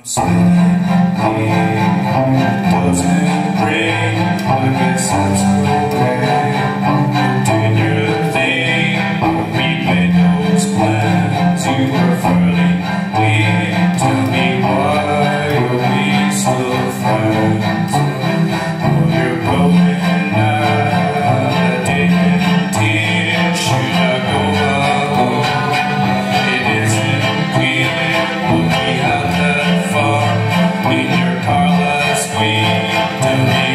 doesn't ring, I guess that's okay. You're doing your thing, we made those plans. You were fairly weak. Tell me why are we still friends? Oh, you're going out a day in tears. Should I go alone? It isn't clear, but we have that far in your car last week. Tell me